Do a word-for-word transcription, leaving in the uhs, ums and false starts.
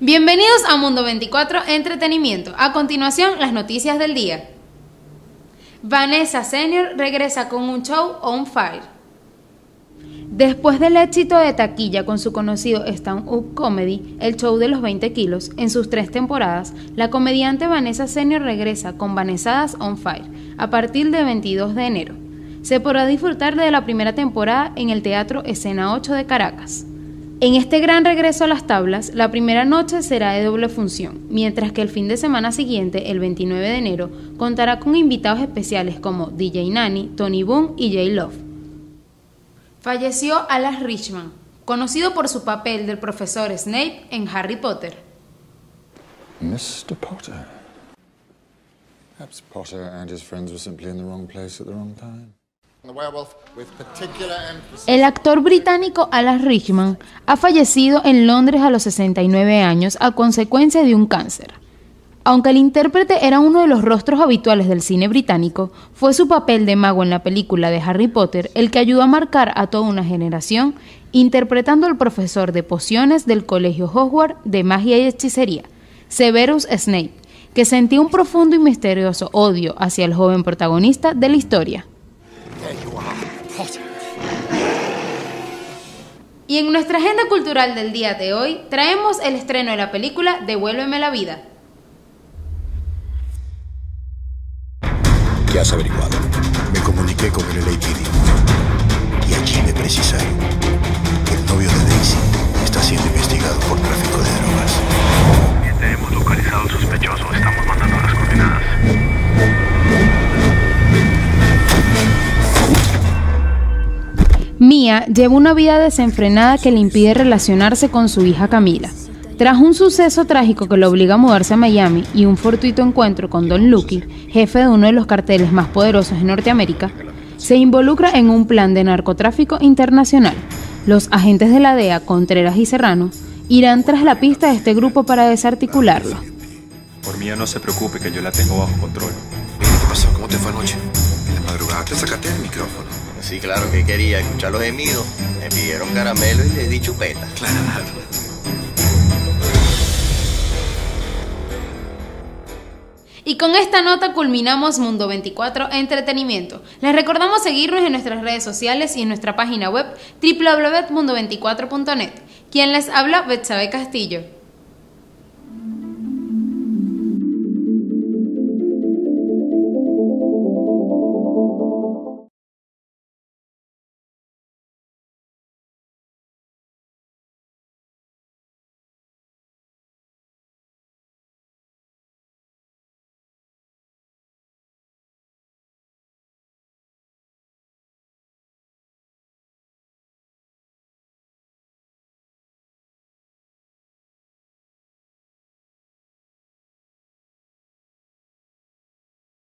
Bienvenidos a Mundo veinticuatro Entretenimiento. A continuación, las noticias del día. Vanessa Senior regresa con un show on fire. Después del éxito de taquilla con su conocido stand-up comedy, El Show de los veinte kilos, en sus tres temporadas, la comediante Vanessa Senior regresa con Vanessadas on Fire a partir del veintidós de enero. Se podrá disfrutar de la primera temporada en el Teatro Escena ocho de Caracas. En este gran regreso a las tablas, la primera noche será de doble función, mientras que el fin de semana siguiente, el veintinueve de enero, contará con invitados especiales como D J Nani, Tony Boom y J Love. Falleció Alan Rickman, conocido por su papel del profesor Snape en Harry Potter. mister Potter. Perhaps Potter and his friends were simply in the wrong place at the wrong time. El actor británico Alan Rickman ha fallecido en Londres a los sesenta y nueve años a consecuencia de un cáncer. Aunque el intérprete era uno de los rostros habituales del cine británico, fue su papel de mago en la película de Harry Potter el que ayudó a marcar a toda una generación, interpretando al profesor de pociones del colegio Hogwarts de magia y hechicería, Severus Snape, que sentía un profundo y misterioso odio hacia el joven protagonista de la historia. Y en nuestra agenda cultural del día de hoy, traemos el estreno de la película Devuélveme la vida. ¿Qué has averiguado? Me comuniqué con el L A P D y allí me precisaron que el novio de Daisy está siendo investigado por tráfico de drogas. Bien, tenemos localizado al sospechoso, estamos mandando las coordenadas. Mia lleva una vida desenfrenada que le impide relacionarse con su hija Camila. Tras un suceso trágico que lo obliga a mudarse a Miami y un fortuito encuentro con Don Lucky, jefe de uno de los carteles más poderosos de Norteamérica, se involucra en un plan de narcotráfico internacional. Los agentes de la D E A, Contreras y Serrano, irán tras la pista de este grupo para desarticularlo. Por mí no se preocupe, que yo la tengo bajo control. ¿Qué pasó? ¿Cómo te fue anoche? En la madrugada te sacaste el micrófono. Sí, claro que quería escuchar los gemidos. Me pidieron caramelo y le di chupeta. Claro. Y con esta nota culminamos Mundo veinticuatro Entretenimiento. Les recordamos seguirnos en nuestras redes sociales y en nuestra página web doble u doble u doble u punto mundo veinticuatro punto net. Quien les habla, Betsabe Castillo.